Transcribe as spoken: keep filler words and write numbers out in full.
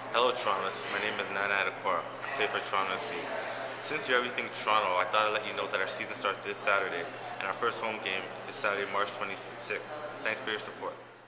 Hello Toronto, my name is Attakora. I play for Toronto F C. Since you're everything Toronto, I thought I'd let you know that our season starts this Saturday, and our first home game is Saturday, March twenty-sixth. Thanks for your support.